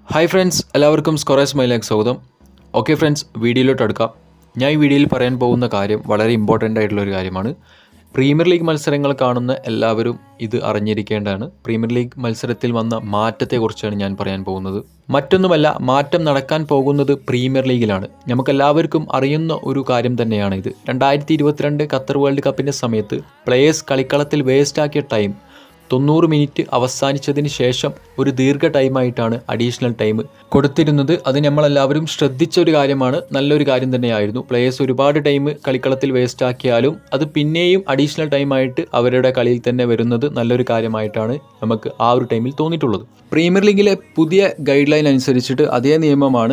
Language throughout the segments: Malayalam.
Hi friends, എല്ലാവർക്കും സ്കോറേഴ്സ് മൈലിലേക്ക് സ്വാഗതം. ഓക്കെ ഫ്രണ്ട്സ്, വീഡിയോയിലോട്ട് അടുക്കാം. ഞാൻ ഈ വീഡിയോയിൽ പറയാൻ പോകുന്ന കാര്യം വളരെ ഇമ്പോർട്ടൻ്റ് ആയിട്ടുള്ള ഒരു കാര്യമാണ്. പ്രീമിയർ ലീഗ് മത്സരങ്ങൾ കാണുന്ന എല്ലാവരും ഇത് അറിഞ്ഞിരിക്കേണ്ടതാണ്. പ്രീമിയർ ലീഗ് മത്സരത്തിൽ വന്ന മാറ്റത്തെക്കുറിച്ചാണ് ഞാൻ പറയാൻ പോകുന്നത്. മറ്റൊന്നുമല്ല, മാറ്റം നടക്കാൻ പോകുന്നത് പ്രീമിയർ ലീഗിലാണ്. നമുക്കെല്ലാവർക്കും അറിയുന്ന ഒരു കാര്യം തന്നെയാണ് ഇത്. 2022 ഖത്തർ വേൾഡ് കപ്പിൻ്റെ സമയത്ത് പ്ലേയേഴ്സ് കളിക്കളത്തിൽ വേസ്റ്റാക്കിയ ടൈം 90 മിനിറ്റ് അവസാനിച്ചതിന് ശേഷം ഒരു ദീർഘ ടൈമായിട്ടാണ് അഡീഷണൽ ടൈം കൊടുത്തിരുന്നത്. അത് നമ്മളെല്ലാവരും ശ്രദ്ധിച്ച ഒരു കാര്യമാണ്, നല്ലൊരു കാര്യം തന്നെയായിരുന്നു. പ്ലേയേഴ്സ് ഒരുപാട് ടൈം കളിക്കളത്തിൽ വേസ്റ്റാക്കിയാലും അത് പിന്നെയും അഡീഷണൽ ടൈമായിട്ട് അവരുടെ കളിയിൽ തന്നെ വരുന്നത് നല്ലൊരു കാര്യമായിട്ടാണ് നമുക്ക് ആ ഒരു ടൈമിൽ തോന്നിയിട്ടുള്ളത്. പ്രീമിയർ ലീഗിലെ പുതിയ ഗൈഡ് ലൈൻ അനുസരിച്ചിട്ട് അതേ നിയമമാണ്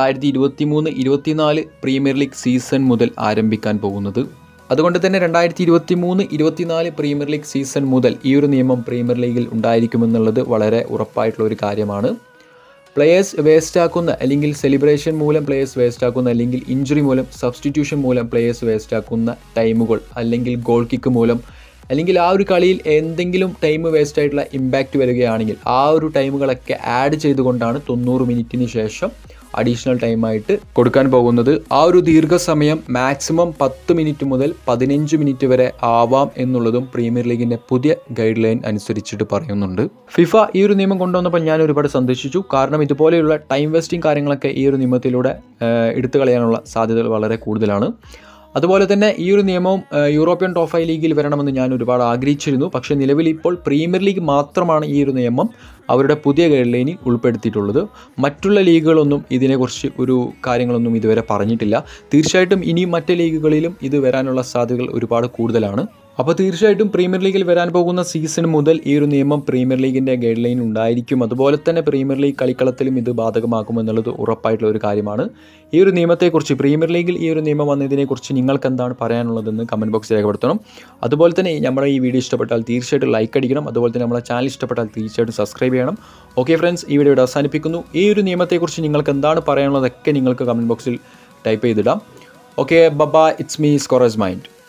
2023-24 പ്രീമിയർ ലീഗ് സീസൺ മുതൽ ആരംഭിക്കാൻ പോകുന്നത്. അതുകൊണ്ട് തന്നെ 2023-24 പ്രീമിയർ ലീഗ് സീസൺ മുതൽ ഈ ഒരു നിയമം പ്രീമിയർ ലീഗിൽ ഉണ്ടായിരിക്കുമെന്നുള്ളത് വളരെ ഉറപ്പായിട്ടുള്ള ഒരു കാര്യമാണ്. പ്ലേയേഴ്സ് വേസ്റ്റാക്കുന്ന, അല്ലെങ്കിൽ സെലിബ്രേഷൻ മൂലം പ്ലേയേഴ്സ് വേസ്റ്റാക്കുന്ന, അല്ലെങ്കിൽ ഇഞ്ചുറി മൂലം, സബ്സ്റ്റിറ്റ്യൂഷൻ മൂലം പ്ലേയേഴ്സ് വേസ്റ്റാക്കുന്ന ടൈമുകൾ, അല്ലെങ്കിൽ ഗോൾ കിക്ക് മൂലം, അല്ലെങ്കിൽ ആ ഒരു കളിയിൽ എന്തെങ്കിലും ടൈം വേസ്റ്റായിട്ടുള്ള ഇമ്പാക്റ്റ് വരികയാണെങ്കിൽ ആ ഒരു ടൈമുകളൊക്കെ ആഡ് ചെയ്തുകൊണ്ടാണ് 90 മിനിറ്റിന് ശേഷം അഡീഷണൽ ടൈമായിട്ട് കൊടുക്കാൻ പോകുന്നത്. ആ ഒരു ദീർഘസമയം മാക്സിമം 10 മിനിറ്റ് മുതൽ 15 മിനിറ്റ് വരെ ആവാം എന്നുള്ളതും പ്രീമിയർ ലീഗിൻ്റെ പുതിയ ഗൈഡ് ലൈൻ അനുസരിച്ചിട്ട് പറയുന്നുണ്ട്. ഫിഫ ഈ ഒരു നിയമം കൊണ്ടുവന്നപ്പോൾ ഞാൻ ഒരുപാട് സന്തോഷിച്ചു. കാരണം ഇതുപോലെയുള്ള ടൈം വേസ്റ്റിംഗ് കാര്യങ്ങളൊക്കെ ഈ ഒരു നിയമത്തിലൂടെ എടുത്തു കളയാനുള്ള സാധ്യതകൾ വളരെ കൂടുതലാണ്. അതുപോലെ തന്നെ ഈ ഒരു നിയമവും യൂറോപ്യൻ ടോപ്പ് 5 ലീഗിൽ വരണമെന്ന് ഞാൻ ഒരുപാട് ആഗ്രഹിച്ചിരുന്നു. പക്ഷേ നിലവിൽ ഇപ്പോൾ പ്രീമിയർ ലീഗ് മാത്രമാണ് ഈ ഒരു നിയമം അവരുടെ പുതിയ ഗൈഡ് ലൈനിൽ ഉൾപ്പെടുത്തിയിട്ടുള്ളത്. മറ്റുള്ള ലീഗുകളൊന്നും ഇതിനെക്കുറിച്ച് ഒരു കാര്യങ്ങളൊന്നും ഇതുവരെ പറഞ്ഞിട്ടില്ല. തീർച്ചയായിട്ടും ഇനിയും മറ്റ് ലീഗുകളിലും ഇത് വരാനുള്ള സാധ്യതകൾ ഒരുപാട് കൂടുതലാണ്. അപ്പോൾ തീർച്ചയായിട്ടും പ്രീമിയർ ലീഗിൽ വരാൻ പോകുന്ന സീസൺ മുതൽ ഈ ഒരു നിയമം പ്രീമിയർ ലീഗിൻ്റെ ഗൈഡ് ലൈൻ ഉണ്ടായിരിക്കും. അതുപോലെ തന്നെ പ്രീമിയർ ലീഗ് കളിക്കളത്തിലും ഇത് ബാധകമാക്കുമെന്നുള്ളത് ഉറപ്പായിട്ടുള്ള ഒരു കാര്യമാണ്. ഈ ഒരു നിയമത്തെക്കുറിച്ച്, പ്രീമിയർ ലീഗിൽ ഈ ഒരു നിയമം വന്നതിനെക്കുറിച്ച് നിങ്ങൾക്ക് എന്താണ് പറയാനുള്ളതെന്ന് കമൻറ്റ് ബോക്സിൽ രേഖപ്പെടുത്തണം. അതുപോലെ തന്നെ നമ്മുടെ ഈ വീഡിയോ ഇഷ്ടപ്പെട്ടാൽ തീർച്ചയായിട്ടും ലൈക്ക് അടിക്കണം. അതുപോലെ തന്നെ നമ്മുടെ ചാനൽ ഇഷ്ടപ്പെട്ടാൽ തീർച്ചയായിട്ടും സബ്സ്ക്രൈബ് ചെയ്യണം. ഓക്കെ ഫ്രണ്ട്സ്, ഈ വീഡിയോ അവസാനിപ്പിക്കുന്നു. ഈ ഒരു നിയമത്തെക്കുറിച്ച് നിങ്ങൾക്ക് എന്താണ് പറയാനുള്ളതൊക്കെ നിങ്ങൾക്ക് കമൻറ്റ് ബോക്സിൽ ടൈപ്പ് ചെയ്തിടാം. Okay, bye, it's me scorers mind.